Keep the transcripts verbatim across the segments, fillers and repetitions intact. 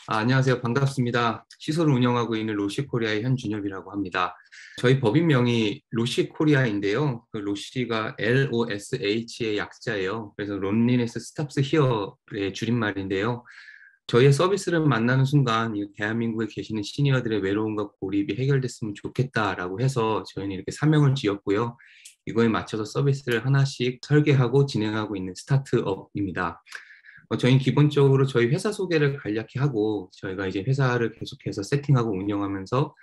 아, 안녕하세요. 반갑습니다. 시설을 운영하고 있는 로시코리아의 현준엽이라고 합니다. 저희 법인명이 로시코리아인데요. 그 로시가 엘 오 에스 에이치의 약자예요. 그래서 론리네스 스탑스 히어의 줄임말인데요. 저희의 서비스를 만나는 순간 이 대한민국에 계시는 시니어들의 외로움과 고립이 해결됐으면 좋겠다라고 해서 저희는 이렇게 사명을 지었고요. 이거에 맞춰서 서비스를 하나씩 설계하고 진행하고 있는 스타트업입니다. 어, 저희는 기본적으로 저희 회사 소개를 간략히 하고 저희가 이제 회사를 계속해서 세팅하고 운영하면서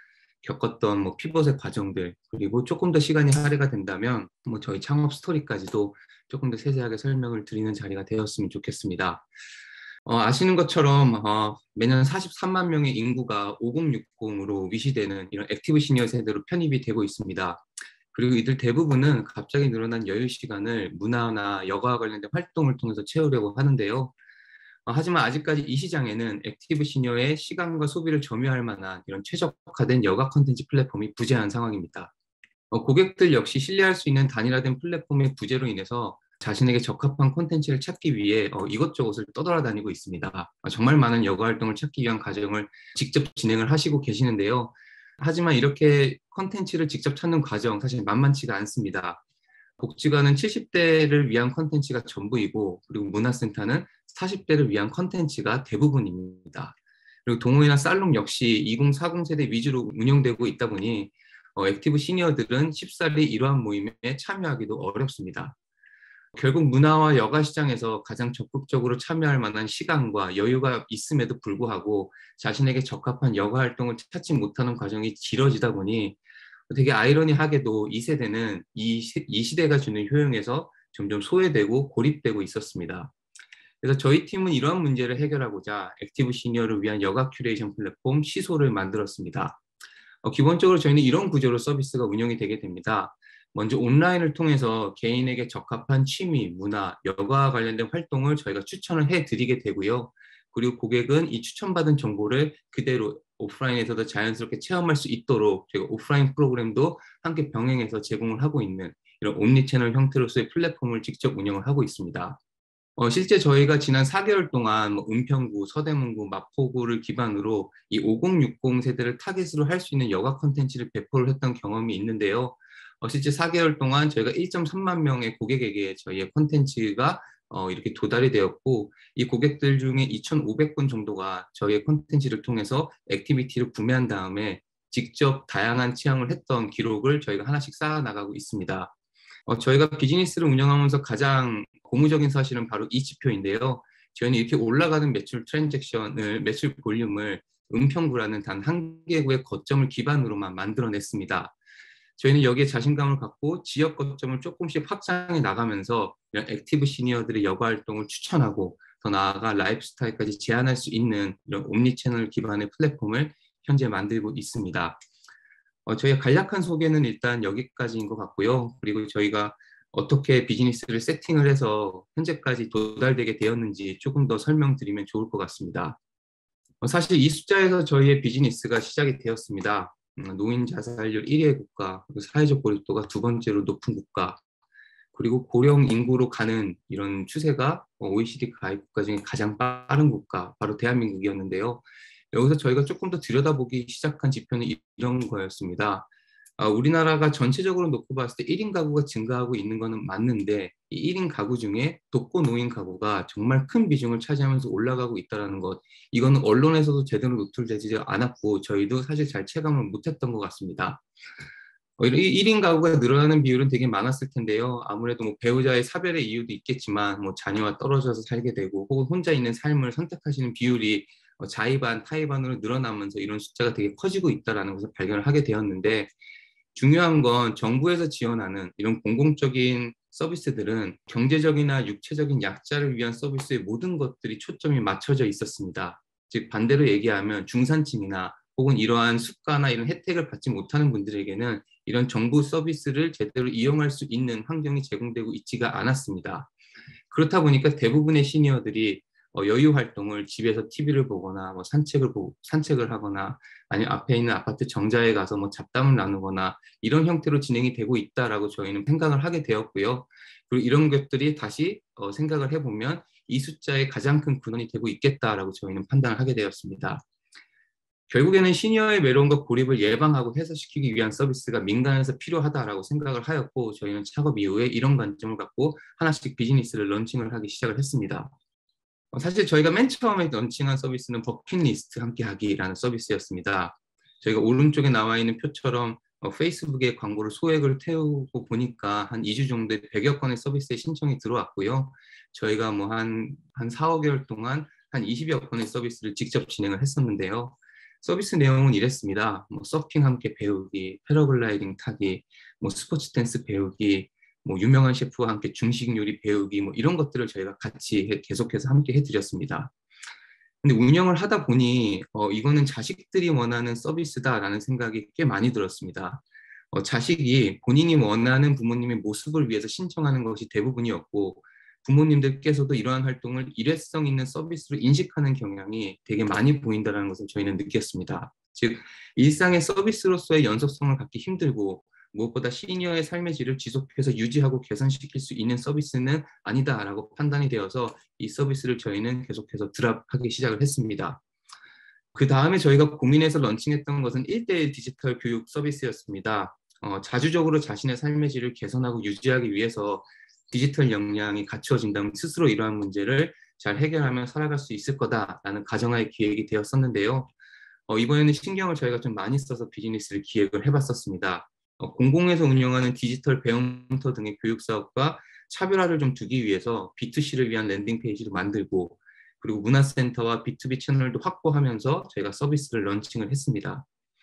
겪었던 뭐 피벗의 과정들 그리고 조금 더 시간이 할애가 된다면 뭐 저희 창업 스토리까지도 조금 더 세세하게 설명을 드리는 자리가 되었으면 좋겠습니다. 어, 아시는 것처럼 어, 매년 사십삼만 명의 인구가 오공육공으로 위시되는 이런 액티브 시니어 세대로 편입이 되고 있습니다. 그리고 이들 대부분은 갑자기 늘어난 여유 시간을 문화나 여가와 관련된 활동을 통해서 채우려고 하는데요. 어, 하지만 아직까지 이 시장에는 액티브 시니어의 시간과 소비를 점유할 만한 이런 최적화된 여가 컨텐츠 플랫폼이 부재한 상황입니다. 어, 고객들 역시 신뢰할 수 있는 단일화된 플랫폼의 부재로 인해서 자신에게 적합한 콘텐츠를 찾기 위해 어, 이것저것을 떠돌아다니고 있습니다. 어, 정말 많은 여가 활동을 찾기 위한 과정을 직접 진행을 하시고 계시는데요. 하지만 이렇게 콘텐츠를 직접 찾는 과정 사실 만만치가 않습니다. 복지관은 칠십 대를 위한 컨텐츠가 전부이고 그리고 문화센터는 사십 대를 위한 컨텐츠가 대부분입니다. 그리고 동호회나 살롱 역시 이공사공 세대 위주로 운영되고 있다 보니 어, 액티브 시니어들은 쉽사리 이러한 모임에 참여하기도 어렵습니다. 결국 문화와 여가 시장에서 가장 적극적으로 참여할 만한 시간과 여유가 있음에도 불구하고 자신에게 적합한 여가 활동을 찾지 못하는 과정이 길어지다 보니 되게 아이러니하게도 이 세대는 이, 시, 이 시대가 주는 효용에서 점점 소외되고 고립되고 있었습니다. 그래서 저희 팀은 이러한 문제를 해결하고자 액티브 시니어를 위한 여가 큐레이션 플랫폼 시소를 만들었습니다. 어, 기본적으로 저희는 이런 구조로 서비스가 운영이 되게 됩니다. 먼저 온라인을 통해서 개인에게 적합한 취미, 문화, 여가와 관련된 활동을 저희가 추천을 해드리게 되고요. 그리고 고객은 이 추천받은 정보를 그대로 오프라인에서도 자연스럽게 체험할 수 있도록 저희가 오프라인 프로그램도 함께 병행해서 제공을 하고 있는 이런 옴니채널 형태로서의 플랫폼을 직접 운영을 하고 있습니다. 어, 실제 저희가 지난 사 개월 동안 뭐 은평구, 서대문구, 마포구를 기반으로 이 오공육공 세대를 타겟으로 할 수 있는 여가 콘텐츠를 배포를 했던 경험이 있는데요. 어, 실제 사 개월 동안 저희가 일점삼만 명의 고객에게 저희의 콘텐츠가 어, 이렇게 도달이 되었고, 이 고객들 중에 이천오백 분 정도가 저희의 콘텐츠를 통해서 액티비티를 구매한 다음에 직접 다양한 체험을 했던 기록을 저희가 하나씩 쌓아 나가고 있습니다. 어, 저희가 비즈니스를 운영하면서 가장 고무적인 사실은 바로 이 지표인데요. 저희는 이렇게 올라가는 매출 트랜잭션을, 매출 볼륨을 은평구라는 단 한 개구의 거점을 기반으로만 만들어냈습니다. 저희는 여기에 자신감을 갖고 지역 거점을 조금씩 확장해 나가면서 이런 액티브 시니어들의 여가 활동을 추천하고 더 나아가 라이프스타일까지 제한할 수 있는 이런 옴니채널 기반의 플랫폼을 현재 만들고 있습니다. 어, 저희의 간략한 소개는 일단 여기까지인 것 같고요. 그리고 저희가 어떻게 비즈니스를 세팅을 해서 현재까지 도달되게 되었는지 조금 더 설명드리면 좋을 것 같습니다. 어, 사실 이 숫자에서 저희의 비즈니스가 시작이 되었습니다. 음, 노인 자살률 일 위의 국가, 그리고 사회적 고립도가 두 번째로 높은 국가, 그리고 고령 인구로 가는 이런 추세가 오이시디 가입 국가 중에 가장 빠른 국가, 바로 대한민국이었는데요. 여기서 저희가 조금 더 들여다보기 시작한 지표는 이런 거였습니다. 아, 우리나라가 전체적으로 놓고 봤을 때 일 인 가구가 증가하고 있는 것은 맞는데 이 일 인 가구 중에 독거 노인 가구가 정말 큰 비중을 차지하면서 올라가고 있다는 것, 이거는 언론에서도 제대로 노출되지 않았고 저희도 사실 잘 체감을 못했던 것 같습니다. 어, 일 인 가구가 늘어나는 비율은 되게 많았을 텐데요. 아무래도 뭐 배우자의 사별의 이유도 있겠지만 뭐 자녀와 떨어져서 살게 되고 혹은 혼자 있는 삶을 선택하시는 비율이 어, 자의반, 타의반으로 늘어나면서 이런 숫자가 되게 커지고 있다는 것을 발견을 하게 되었는데, 중요한 건 정부에서 지원하는 이런 공공적인 서비스들은 경제적이나 육체적인 약자를 위한 서비스의 모든 것들이 초점이 맞춰져 있었습니다. 즉 반대로 얘기하면 중산층이나 혹은 이러한 수가나 이런 혜택을 받지 못하는 분들에게는 이런 정부 서비스를 제대로 이용할 수 있는 환경이 제공되고 있지가 않았습니다. 그렇다 보니까 대부분의 시니어들이 어, 여유 활동을 집에서 티비를 보거나 뭐 산책을 보, 산책을 하거나 아니면 앞에 있는 아파트 정자에 가서 뭐 잡담을 나누거나 이런 형태로 진행이 되고 있다라고 저희는 생각을 하게 되었고요. 그리고 이런 것들이 다시 어, 생각을 해보면 이 숫자의 가장 큰 근원이 되고 있겠다라고 저희는 판단을 하게 되었습니다. 결국에는 시니어의 외로움과 고립을 예방하고 해소시키기 위한 서비스가 민간에서 필요하다라고 생각을 하였고, 저희는 창업 이후에 이런 관점을 갖고 하나씩 비즈니스를 런칭을 하기 시작을 했습니다. 사실 저희가 맨 처음에 런칭한 서비스는 버킷리스트 함께하기라는 서비스였습니다. 저희가 오른쪽에 나와 있는 표처럼 어, 페이스북에 광고를 소액을 태우고 보니까 한 이 주 정도에 백여 건의 서비스에 신청이 들어왔고요. 저희가 뭐 한, 한 사, 오 개월 동안 한 이십여 건의 서비스를 직접 진행을 했었는데요. 서비스 내용은 이랬습니다. 뭐 서핑 함께 배우기, 패러글라이딩 타기, 뭐 스포츠 댄스 배우기, 뭐 유명한 셰프와 함께 중식 요리 배우기, 뭐 이런 것들을 저희가 같이 해, 계속해서 함께 해드렸습니다. 근데 운영을 하다 보니 어, 이거는 자식들이 원하는 서비스다라는 생각이 꽤 많이 들었습니다. 어, 자식이 본인이 원하는 부모님의 모습을 위해서 신청하는 것이 대부분이었고, 부모님들께서도 이러한 활동을 일회성 있는 서비스로 인식하는 경향이 되게 많이 보인다는 것을 저희는 느꼈습니다. 즉, 일상의 서비스로서의 연속성을 갖기 힘들고 무엇보다 시니어의 삶의 질을 지속해서 유지하고 개선시킬 수 있는 서비스는 아니다라고 판단이 되어서 이 서비스를 저희는 계속해서 드랍하기 시작을 했습니다. 그 다음에 저희가 고민해서 런칭했던 것은 일 대일 디지털 교육 서비스였습니다. 어, 자주적으로 자신의 삶의 질을 개선하고 유지하기 위해서 디지털 역량이 갖추어진다면 스스로 이러한 문제를 잘 해결하며 살아갈 수 있을 거다라는 가정하에 기획이 되었었는데요. 어, 이번에는 신경을 저희가 좀 많이 써서 비즈니스를 기획을 해봤었습니다. 어, 공공에서 운영하는 디지털 배움터 등의 교육 사업과 차별화를 좀 두기 위해서 비투씨를 위한 랜딩 페이지를 만들고, 그리고 문화센터와 비투비 채널도 확보하면서 저희가 서비스를 런칭을 했습니다.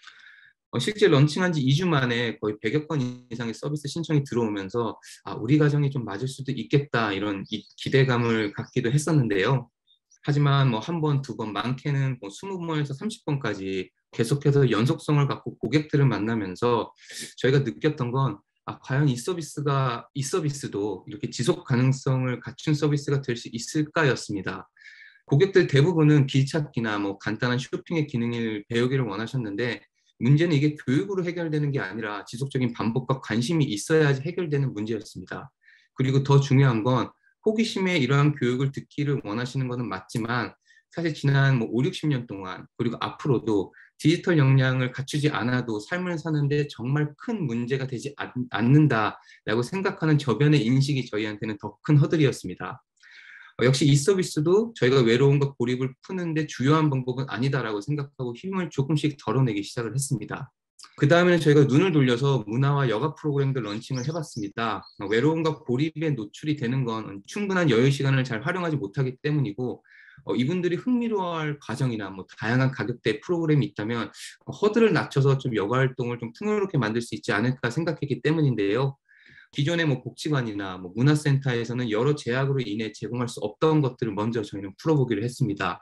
어, 실제 런칭한 지 이 주 만에 거의 백여 건 이상의 서비스 신청이 들어오면서 아, 우리 가정이 좀 맞을 수도 있겠다 이런 이, 기대감을 갖기도 했었는데요. 하지만 뭐 한 번, 두 번, 많게는 뭐 스무 번에서 삼십 번까지 계속해서 연속성을 갖고 고객들을 만나면서 저희가 느꼈던 건 아, 과연 이 서비스가, 이 서비스도 이렇게 지속 가능성을 갖춘 서비스가 될 수 있을까였습니다. 고객들 대부분은 길찾기나 뭐 간단한 쇼핑의 기능을 배우기를 원하셨는데, 문제는 이게 교육으로 해결되는 게 아니라 지속적인 반복과 관심이 있어야지 해결되는 문제였습니다. 그리고 더 중요한 건 호기심에 이러한 교육을 듣기를 원하시는 것은 맞지만, 사실 지난 뭐 오, 육십 년 동안 그리고 앞으로도 디지털 역량을 갖추지 않아도 삶을 사는데 정말 큰 문제가 되지 않, 않는다라고 생각하는 저변의 인식이 저희한테는 더 큰 허들이었습니다. 어, 역시 이 서비스도 저희가 외로움과 고립을 푸는데 주요한 방법은 아니다라고 생각하고 힘을 조금씩 덜어내기 시작을 했습니다. 그 다음에는 저희가 눈을 돌려서 문화와 여가 프로그램들 런칭을 해봤습니다. 어, 외로움과 고립에 노출이 되는 건 충분한 여유 시간을 잘 활용하지 못하기 때문이고, 어, 이분들이 흥미로워할 과정이나 뭐 다양한 가격대 프로그램이 있다면 어, 허들을 낮춰서 좀 여가 활동을 좀 풍요롭게 만들 수 있지 않을까 생각했기 때문인데요. 기존의 뭐 복지관이나 뭐 문화센터에서는 여러 제약으로 인해 제공할 수 없던 것들을 먼저 저희는 풀어보기로 했습니다.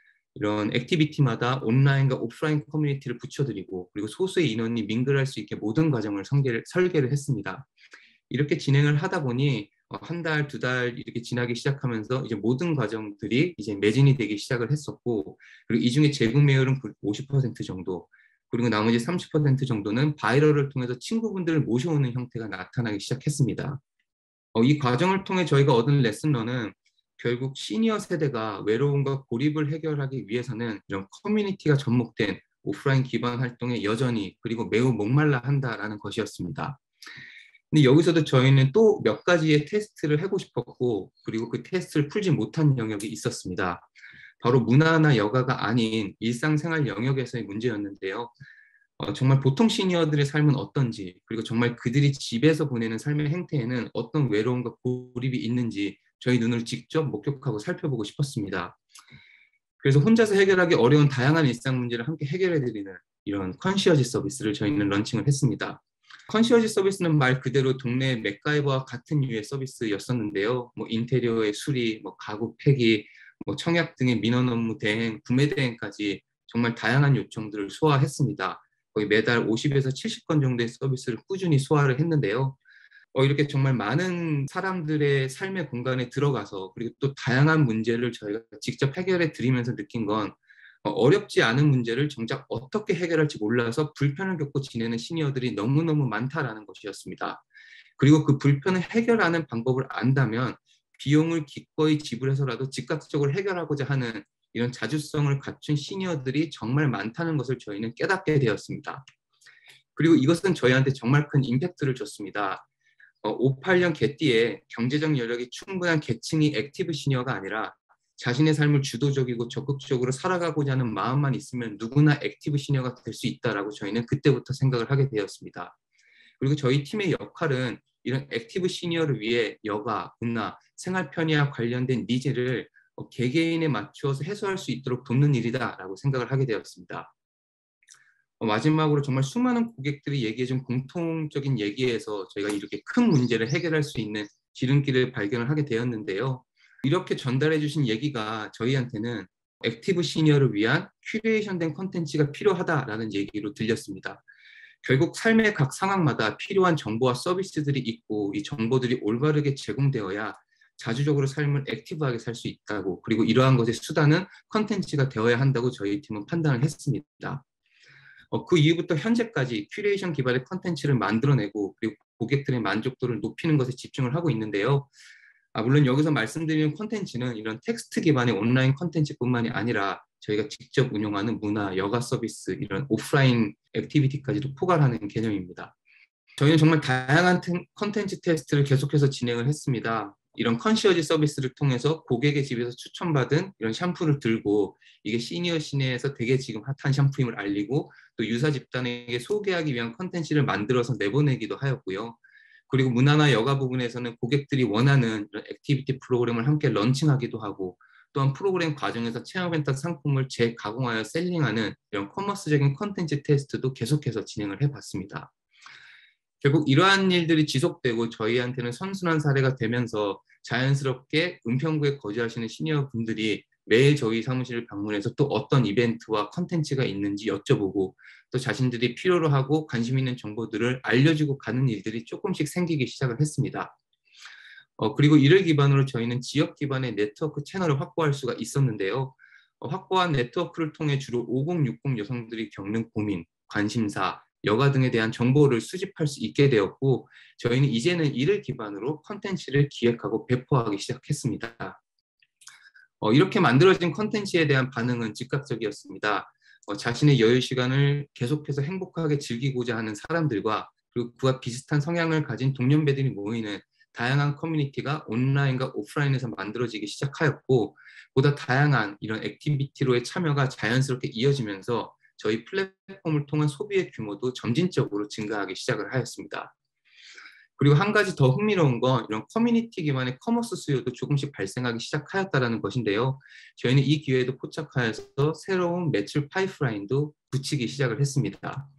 이런 액티비티마다 온라인과 오프라인 커뮤니티를 붙여드리고, 그리고 소수의 인원이 민글할 수 있게 모든 과정을 설계를, 설계를 했습니다. 이렇게 진행을 하다 보니 한 달, 두 달 이렇게 지나기 시작하면서 이제 모든 과정들이 이제 매진이 되기 시작을 했었고, 그리고 이 중에 재구매율은 오십 퍼센트 정도, 그리고 나머지 삼십 퍼센트 정도는 바이럴을 통해서 친구분들을 모셔오는 형태가 나타나기 시작했습니다. 어, 이 과정을 통해 저희가 얻은 레슨러는 결국 시니어 세대가 외로움과 고립을 해결하기 위해서는 이런 커뮤니티가 접목된 오프라인 기반 활동에 여전히 그리고 매우 목말라 한다라는 것이었습니다. 근데 여기서도 저희는 또 몇 가지의 테스트를 하고 싶었고, 그리고 그 테스트를 풀지 못한 영역이 있었습니다. 바로 문화나 여가가 아닌 일상생활 영역에서의 문제였는데요. 어, 정말 보통 시니어들의 삶은 어떤지, 그리고 정말 그들이 집에서 보내는 삶의 행태에는 어떤 외로움과 고립이 있는지 저희 눈을 직접 목격하고 살펴보고 싶었습니다. 그래서 혼자서 해결하기 어려운 다양한 일상 문제를 함께 해결해드리는 이런 컨시어지 서비스를 저희는 런칭을 했습니다. 컨시어지 서비스는 말 그대로 동네 맥가이버와 같은 류의 서비스였었는데요. 뭐 인테리어의 수리, 뭐 가구 폐기, 뭐 청약 등의 민원 업무 대행, 구매 대행까지 정말 다양한 요청들을 소화했습니다. 거의 매달 오십에서 칠십 건 정도의 서비스를 꾸준히 소화를 했는데요. 어, 이렇게 정말 많은 사람들의 삶의 공간에 들어가서 그리고 또 다양한 문제를 저희가 직접 해결해 드리면서 느낀 건 어, 어렵지 않은 문제를 정작 어떻게 해결할지 몰라서 불편을 겪고 지내는 시니어들이 너무너무 많다라는 것이었습니다. 그리고 그 불편을 해결하는 방법을 안다면 비용을 기꺼이 지불해서라도 즉각적으로 해결하고자 하는 이런 자주성을 갖춘 시니어들이 정말 많다는 것을 저희는 깨닫게 되었습니다. 그리고 이것은 저희한테 정말 큰 임팩트를 줬습니다. 어, 오십팔 년 개띠에 경제적 여력이 충분한 계층이 액티브 시니어가 아니라 자신의 삶을 주도적이고 적극적으로 살아가고자 하는 마음만 있으면 누구나 액티브 시니어가 될 수 있다라고 저희는 그때부터 생각을 하게 되었습니다. 그리고 저희 팀의 역할은 이런 액티브 시니어를 위해 여가, 문화, 생활 편의와 관련된 니즈를 개개인에 맞추어서 해소할 수 있도록 돕는 일이다라고 생각을 하게 되었습니다. 어, 마지막으로 정말 수많은 고객들이 얘기해준 공통적인 얘기에서 저희가 이렇게 큰 문제를 해결할 수 있는 지름길을 발견을 하게 되었는데요. 이렇게 전달해 주신 얘기가 저희한테는 액티브 시니어를 위한 큐레이션된 콘텐츠가 필요하다라는 얘기로 들렸습니다. 결국 삶의 각 상황마다 필요한 정보와 서비스들이 있고 이 정보들이 올바르게 제공되어야 자주적으로 삶을 액티브하게 살 수 있다고, 그리고 이러한 것의 수단은 콘텐츠가 되어야 한다고 저희 팀은 판단을 했습니다. 어, 그 이후부터 현재까지 큐레이션 기반의 콘텐츠를 만들어내고 그리고 고객들의 만족도를 높이는 것에 집중을 하고 있는데요. 아, 물론 여기서 말씀드리는 콘텐츠는 이런 텍스트 기반의 온라인 콘텐츠뿐만이 아니라 저희가 직접 운영하는 문화, 여가 서비스, 이런 오프라인 액티비티까지도 포괄하는 개념입니다. 저희는 정말 다양한 콘텐츠 테스트를 계속해서 진행을 했습니다. 이런 컨시어지 서비스를 통해서 고객의 집에서 추천받은 이런 샴푸를 들고 이게 시니어 시내에서 되게 지금 핫한 샴푸임을 알리고 또 유사 집단에게 소개하기 위한 콘텐츠를 만들어서 내보내기도 하였고요. 그리고 문화나 여가 부분에서는 고객들이 원하는 이런 액티비티 프로그램을 함께 런칭하기도 하고, 또한 프로그램 과정에서 체험했던 상품을 재가공하여 셀링하는 이런 커머스적인 콘텐츠 테스트도 계속해서 진행을 해봤습니다. 결국 이러한 일들이 지속되고 저희한테는 선순환 사례가 되면서 자연스럽게 은평구에 거주하시는 시니어 분들이 매일 저희 사무실을 방문해서 또 어떤 이벤트와 컨텐츠가 있는지 여쭤보고 또 자신들이 필요로 하고 관심 있는 정보들을 알려주고 가는 일들이 조금씩 생기기 시작을 했습니다. 어, 그리고 이를 기반으로 저희는 지역 기반의 네트워크 채널을 확보할 수가 있었는데요. 어, 확보한 네트워크를 통해 주로 오십, 육십 여성들이 겪는 고민, 관심사, 여가 등에 대한 정보를 수집할 수 있게 되었고, 저희는 이제는 이를 기반으로 컨텐츠를 기획하고 배포하기 시작했습니다. 어, 이렇게 만들어진 컨텐츠에 대한 반응은 즉각적이었습니다. 어, 자신의 여유 시간을 계속해서 행복하게 즐기고자 하는 사람들과 그리고 그와 비슷한 성향을 가진 동년배들이 모이는 다양한 커뮤니티가 온라인과 오프라인에서 만들어지기 시작하였고, 보다 다양한 이런 액티비티로의 참여가 자연스럽게 이어지면서 저희 플랫폼을 통한 소비의 규모도 점진적으로 증가하기 시작을 하였습니다. 그리고 한 가지 더 흥미로운 건 이런 커뮤니티 기반의 커머스 수요도 조금씩 발생하기 시작하였다는 것인데요. 저희는 이 기회에도 포착하여서 새로운 매출 파이프라인도 붙이기 시작을 했습니다.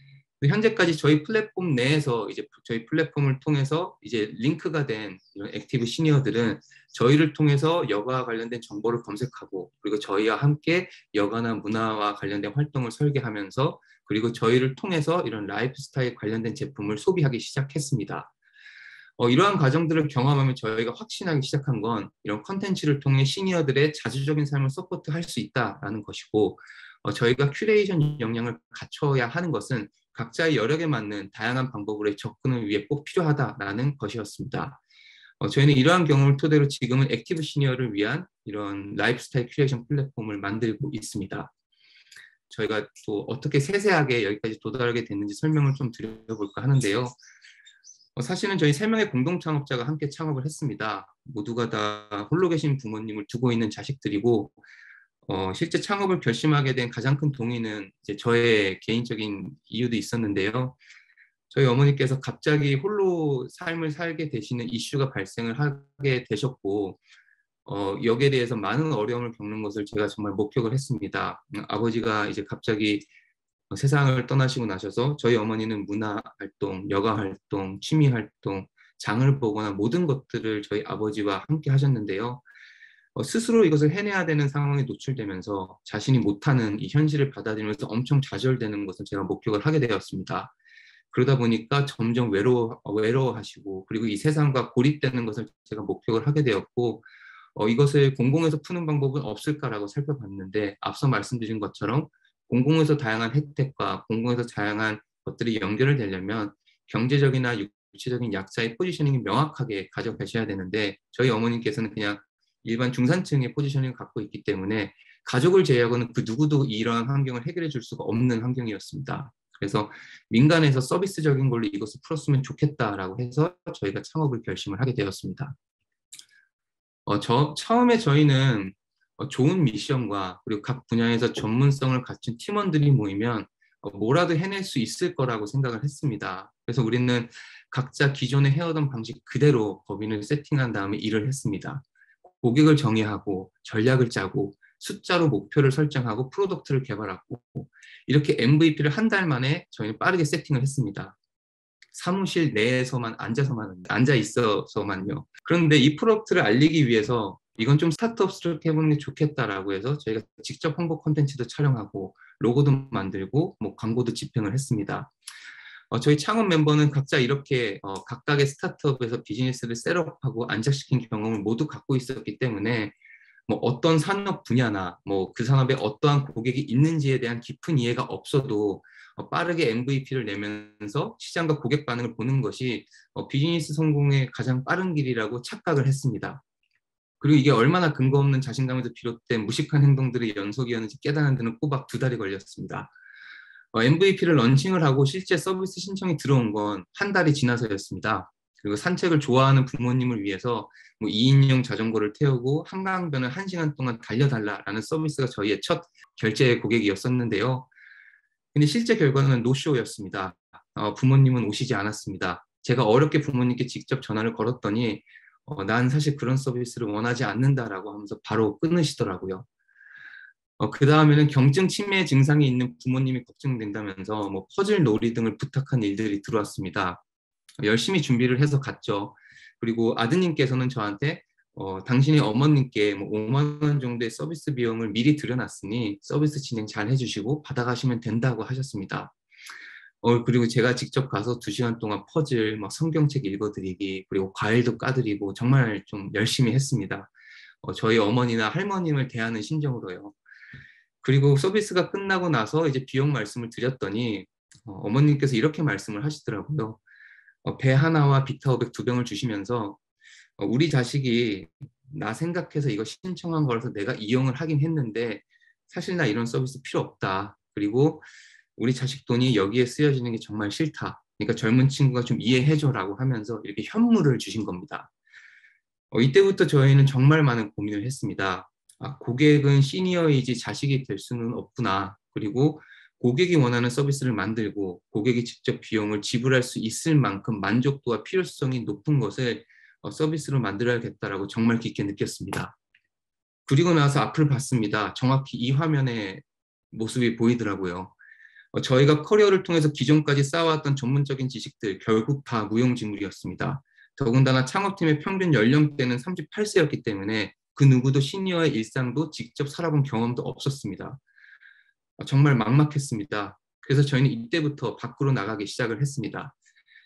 현재까지 저희 플랫폼 내에서 이제 저희 플랫폼을 통해서 이제 링크가 된 이런 액티브 시니어들은 저희를 통해서 여가와 관련된 정보를 검색하고 그리고 저희와 함께 여가나 문화와 관련된 활동을 설계하면서 그리고 저희를 통해서 이런 라이프 스타일 관련된 제품을 소비하기 시작했습니다. 어, 이러한 과정들을 경험하면 저희가 확신하기 시작한 건 이런 컨텐츠를 통해 시니어들의 자주적인 삶을 서포트할 수 있다라는 것이고, 어, 저희가 큐레이션 역량을 갖춰야 하는 것은 각자의 여력에 맞는 다양한 방법으로의 접근을 위해 꼭 필요하다라는 것이었습니다. 어, 저희는 이러한 경험을 토대로 지금은 액티브 시니어를 위한 이런 라이프스타일 큐레이션 플랫폼을 만들고 있습니다. 저희가 또 어떻게 세세하게 여기까지 도달하게 됐는지 설명을 좀 드려볼까 하는데요. 어, 사실은 저희 세 명의 공동 창업자가 함께 창업을 했습니다. 모두가 다 홀로 계신 부모님을 두고 있는 자식들이고, 어, 실제 창업을 결심하게 된 가장 큰 동의는 이제 저의 개인적인 이유도 있었는데요. 저희 어머니께서 갑자기 홀로 삶을 살게 되시는 이슈가 발생을 하게 되셨고, 어, 여기에 대해서 많은 어려움을 겪는 것을 제가 정말 목격을 했습니다. 음, 아버지가 이제 갑자기 세상을 떠나시고 나셔서 저희 어머니는 문화 활동, 여가 활동, 취미 활동, 장을 보거나 모든 것들을 저희 아버지와 함께 하셨는데요. 어, 스스로 이것을 해내야 되는 상황에 노출되면서 자신이 못하는 이 현실을 받아들이면서 엄청 좌절되는 것을 제가 목격을 하게 되었습니다. 그러다 보니까 점점 외로워, 외로워하시고 그리고 이 세상과 고립되는 것을 제가 목격을 하게 되었고, 어, 이것을 공공에서 푸는 방법은 없을까라고 살펴봤는데 앞서 말씀드린 것처럼 공공에서 다양한 혜택과 공공에서 다양한 것들이 연결이 되려면 경제적이나 구체적인 약자의 포지셔닝이 명확하게 가져가셔야 되는데 저희 어머님께서는 그냥 일반 중산층의 포지셔닝을 갖고 있기 때문에 가족을 제외하고는 그 누구도 이러한 환경을 해결해 줄 수가 없는 환경이었습니다. 그래서 민간에서 서비스적인 걸로 이것을 풀었으면 좋겠다라고 해서 저희가 창업을 결심을 하게 되었습니다. 어, 저, 처음에 저희는 어, 좋은 미션과 그리고 각 분야에서 전문성을 갖춘 팀원들이 모이면 어, 뭐라도 해낼 수 있을 거라고 생각을 했습니다. 그래서 우리는 각자 기존에 해오던 방식 그대로 법인을 세팅한 다음에 일을 했습니다. 고객을 정의하고 전략을 짜고 숫자로 목표를 설정하고 프로덕트를 개발하고 이렇게 엠브이피를 한 달 만에 저희는 빠르게 세팅을 했습니다. 사무실 내에서만 앉아서만 앉아 있어서만요. 그런데 이 프로덕트를 알리기 위해서 이건 좀 스타트업스럽게 해보는 게 좋겠다라고 해서 저희가 직접 홍보 콘텐츠도 촬영하고 로고도 만들고 뭐 광고도 집행을 했습니다. 어, 저희 창업 멤버는 각자 이렇게 어, 각각의 스타트업에서 비즈니스를 셋업하고 안착시킨 경험을 모두 갖고 있었기 때문에 뭐 어떤 산업 분야나 뭐 그 산업에 어떠한 고객이 있는지에 대한 깊은 이해가 없어도 어, 빠르게 엠브이피를 내면서 시장과 고객 반응을 보는 것이 어, 비즈니스 성공의 가장 빠른 길이라고 착각을 했습니다. 그리고 이게 얼마나 근거 없는 자신감에서 비롯된 무식한 행동들의 연속이었는지 깨닫는 데는 꼬박 두 달이 걸렸습니다. 어, 엠브이피를 런칭을 하고 실제 서비스 신청이 들어온 건 한 달이 지나서였습니다. 그리고 산책을 좋아하는 부모님을 위해서 뭐 이 인용 자전거를 태우고 한강변을 한 시간 동안 달려달라라는 서비스가 저희의 첫 결제 고객이었었는데요. 근데 실제 결과는 노쇼였습니다. 어, 부모님은 오시지 않았습니다. 제가 어렵게 부모님께 직접 전화를 걸었더니 어, 난 사실 그런 서비스를 원하지 않는다라고 하면서 바로 끊으시더라고요. 어, 그 다음에는 경증 치매 증상이 있는 부모님이 걱정된다면서 뭐 퍼즐 놀이 등을 부탁한 일들이 들어왔습니다. 열심히 준비를 해서 갔죠. 그리고 아드님께서는 저한테 어, 당신의 어머님께 뭐 오만 원 정도의 서비스 비용을 미리 들여놨으니 서비스 진행 잘 해주시고 받아가시면 된다고 하셨습니다. 어, 그리고 제가 직접 가서 두 시간 동안 퍼즐, 막 성경책 읽어드리기, 그리고 과일도 까드리고 정말 좀 열심히 했습니다. 어, 저희 어머니나 할머님을 대하는 심정으로요. 그리고 서비스가 끝나고 나서 이제 비용 말씀을 드렸더니 어, 어머님께서 이렇게 말씀을 하시더라고요. 어, 배 하나와 비타오백 두 병을 주시면서 어, 우리 자식이 나 생각해서 이거 신청한 거라서 내가 이용을 하긴 했는데 사실 나 이런 서비스 필요 없다. 그리고 우리 자식 돈이 여기에 쓰여지는 게 정말 싫다. 그러니까 젊은 친구가 좀 이해해줘라고 하면서 이렇게 현물을 주신 겁니다. 어, 이때부터 저희는 정말 많은 고민을 했습니다. 아, 고객은 시니어이지 자식이 될 수는 없구나. 그리고 고객이 원하는 서비스를 만들고 고객이 직접 비용을 지불할 수 있을 만큼 만족도와 필요성이 높은 것을 어, 서비스로 만들어야겠다라고 정말 깊게 느꼈습니다. 그리고 나서 앞을 봤습니다. 정확히 이 화면의 모습이 보이더라고요. 어, 저희가 커리어를 통해서 기존까지 쌓아왔던 전문적인 지식들 결국 다 무용지물이었습니다. 더군다나 창업팀의 평균 연령대는 삼십팔 세였기 때문에 그 누구도 시니어의 일상도 직접 살아본 경험도 없었습니다. 어, 정말 막막했습니다. 그래서 저희는 이때부터 밖으로 나가기 시작을 했습니다.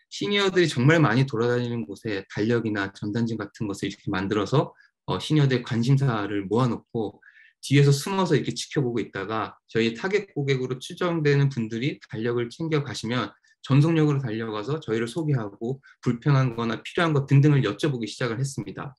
시니어들이 정말 많이 돌아다니는 곳에 달력이나 전단지 같은 것을 이렇게 만들어서 어, 시니어들 관심사를 모아놓고 뒤에서 숨어서 이렇게 지켜보고 있다가 저희 타겟 고객으로 추정되는 분들이 달력을 챙겨 가시면 전속력으로 달려가서 저희를 소개하고 불편한 거나 필요한 것 등등을 여쭤보기 시작을 했습니다.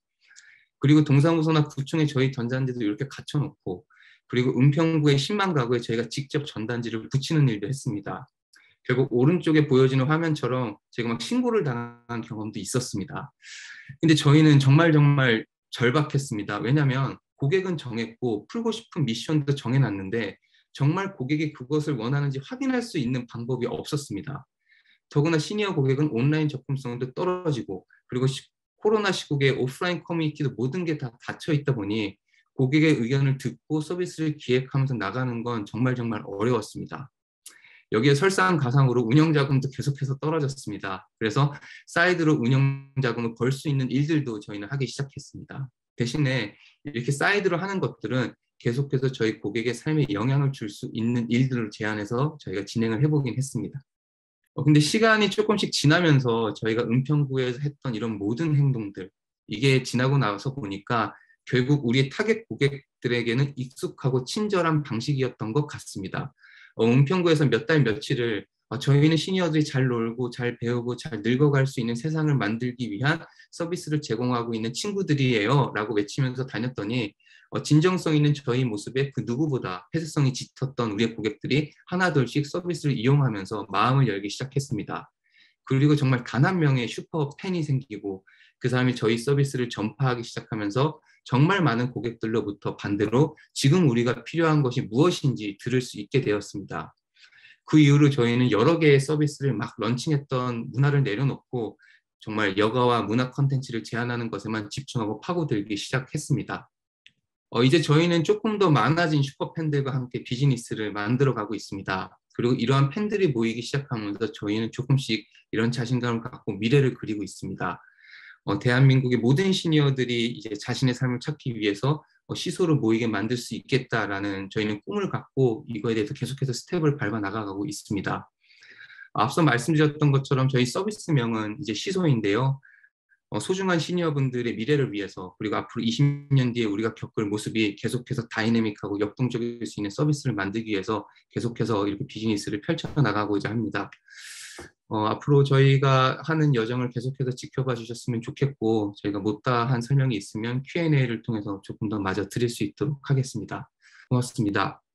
그리고 동사무소나 구청에 저희 전단지도 이렇게 갖춰놓고 그리고 은평구의 십만 가구에 저희가 직접 전단지를 붙이는 일도 했습니다. 결국 오른쪽에 보여지는 화면처럼 제가 막 신고를 당한 경험도 있었습니다. 근데 저희는 정말 정말 절박했습니다. 왜냐하면 고객은 정했고 풀고 싶은 미션도 정해놨는데 정말 고객이 그것을 원하는지 확인할 수 있는 방법이 없었습니다. 더구나 시니어 고객은 온라인 접근성도 떨어지고 그리고 시, 코로나 시국에 오프라인 커뮤니티도 모든 게 다 닫혀 있다 보니 고객의 의견을 듣고 서비스를 기획하면서 나가는 건 정말 정말 어려웠습니다. 여기에 설상가상으로 운영자금도 계속해서 떨어졌습니다. 그래서 사이드로 운영자금을 벌 수 있는 일들도 저희는 하기 시작했습니다. 대신에 이렇게 사이드로 하는 것들은 계속해서 저희 고객의 삶에 영향을 줄 수 있는 일들을 제안해서 저희가 진행을 해보긴 했습니다. 어, 근데 시간이 조금씩 지나면서 저희가 은평구에서 했던 이런 모든 행동들, 이게 지나고 나서 보니까 결국 우리 타겟 고객들에게는 익숙하고 친절한 방식이었던 것 같습니다. 어, 은평구에서 몇 달 며칠을 어, 저희는 시니어들이 잘 놀고 잘 배우고 잘 늙어갈 수 있는 세상을 만들기 위한 서비스를 제공하고 있는 친구들이에요 라고 외치면서 다녔더니 어, 진정성 있는 저희 모습에 그 누구보다 폐쇄성이 짙었던 우리의 고객들이 하나둘씩 서비스를 이용하면서 마음을 열기 시작했습니다. 그리고 정말 단 한 명의 슈퍼 팬이 생기고 그 사람이 저희 서비스를 전파하기 시작하면서 정말 많은 고객들로부터 반대로 지금 우리가 필요한 것이 무엇인지 들을 수 있게 되었습니다. 그 이후로 저희는 여러 개의 서비스를 막 런칭했던 문화를 내려놓고 정말 여가와 문화 콘텐츠를 제안하는 것에만 집중하고 파고들기 시작했습니다. 어, 이제 저희는 조금 더 많아진 슈퍼팬들과 함께 비즈니스를 만들어가고 있습니다. 그리고 이러한 팬들이 모이기 시작하면서 저희는 조금씩 이런 자신감을 갖고 미래를 그리고 있습니다. 어, 대한민국의 모든 시니어들이 이제 자신의 삶을 찾기 위해서 어, 시소를 모이게 만들 수 있겠다라는 저희는 꿈을 갖고 이거에 대해서 계속해서 스텝을 밟아 나가고 있습니다. 앞서 말씀드렸던 것처럼 저희 서비스명은 이제 시소인데요. 어, 소중한 시니어분들의 미래를 위해서 그리고 앞으로 이십 년 뒤에 우리가 겪을 모습이 계속해서 다이내믹하고 역동적일 수 있는 서비스를 만들기 위해서 계속해서 이렇게 비즈니스를 펼쳐나가고자 합니다. 어, 앞으로 저희가 하는 여정을 계속해서 지켜봐 주셨으면 좋겠고 저희가 못다한 설명이 있으면 큐 앤 에이를 통해서 조금 더 마저 드릴 수 있도록 하겠습니다. 고맙습니다.